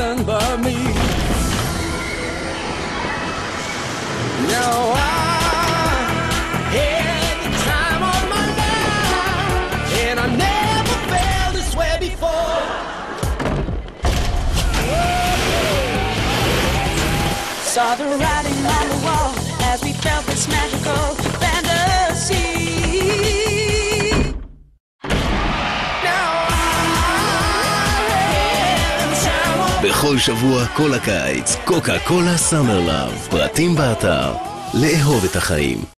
person but me. Now I had the time of my life, and I never felt this way before. Saw the writing on the wall as we felt this magical fantasy. בכל שבוע כל הקיץ, קוקה קולה סאמר לאב. פרטים באתר. לאהוב את החיים.